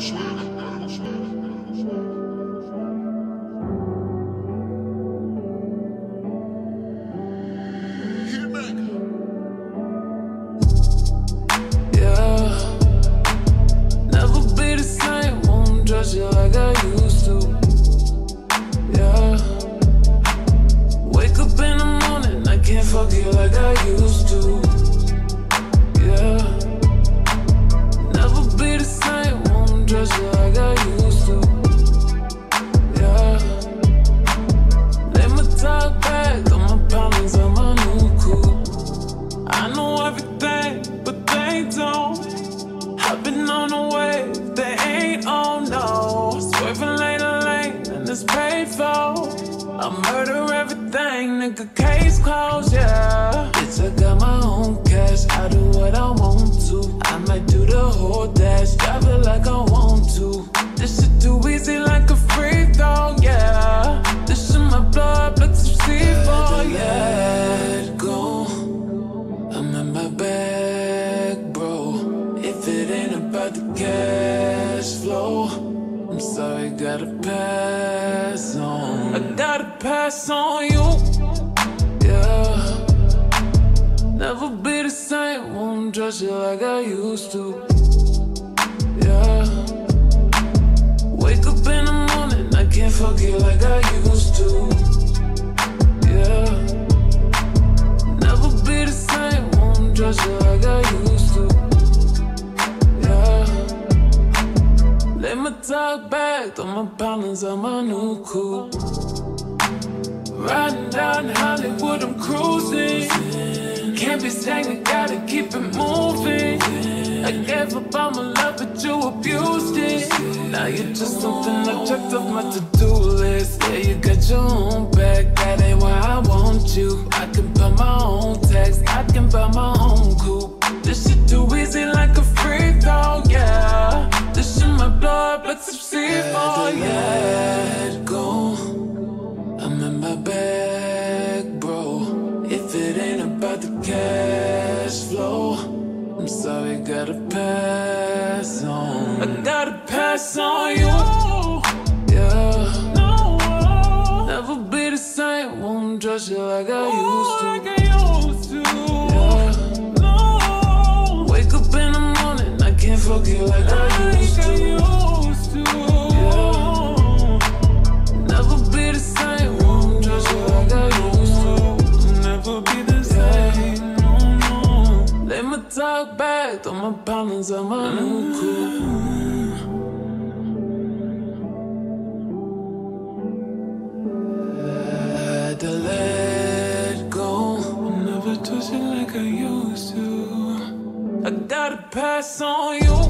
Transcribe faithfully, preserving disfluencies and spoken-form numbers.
You like I used to, yeah. Wake up in the morning, I can't fuck you like I used to, yeah. Never be the same, won't dress you like I used to, yeah. Let me talk back, throw my problems on my new coupe. I know everything, but they don't. I've been on the wave, they ain't on, no. Swerving lane to lane, and it's paid for. I murder everything, nigga, case closed, yeah. Bitch, I got my own cash, I do what I want to. I might do the whole dash, drive it like I want to. This shit too easy like a free throw, yeah. This shit my blood, like some C four, yeah. Let go, I'm in my bag, bro. If it ain't about the cash flow, I'm sorry, gotta pass on. I gotta pass on you, yeah. Never be the same, won't trust you like I used to, yeah. Wake up in the morning, I can't fuck you like I used to, yeah. Never be the same, won't trust you like I used to, yeah. Let me talk back, throw my problems on my new coupe. Riding down Hollywood, I'm cruising. Can't be stagnant, gotta keep it moving. I gave up all my love, but you abused it. Now you're just something I checked off my to-do list. Yeah, you got your own back, that ain't where I want you. I can buy my own tax, I can buy my own coupe. This shit too easy like a free throw, yeah. This shit my blood, like some C four, yeah. Let go, I'm in my bag, bro. If it ain't about the cash flow, I'm sorry, gotta pass on. I gotta pass on you, yeah. No, never be the same, won't trust you like I used to, like I used to. yeah. No, wake up in the morning, I can't fuck you like I used to, used to. yeah. Never be the same, won't trust you like I used to, Never be the same, no, no. let me talk back, throw my problems on my new coupe. Had to let go, Never touch it like I used to. I gotta pass on you.